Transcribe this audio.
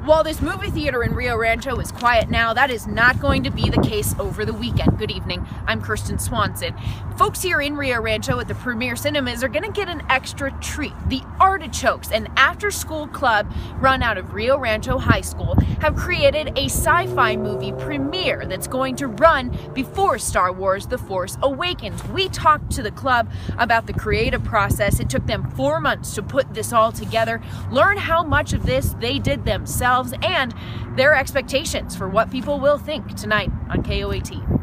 While this movie theater in Rio Rancho is quiet now, that is not going to be the case over the weekend. Good evening, I'm Kirsten Swanson. Folks here in Rio Rancho at the Premier Cinemas are going to get an extra treat. The Artichokes, an after-school club run out of Rio Rancho High School, have created a sci-fi movie premiere that's going to run before Star Wars: The Force Awakens. We talked to the club about the creative process. It took them 4 months to put this all together, learn how much of this they did themselves, and their expectations for what people will think tonight on KOAT.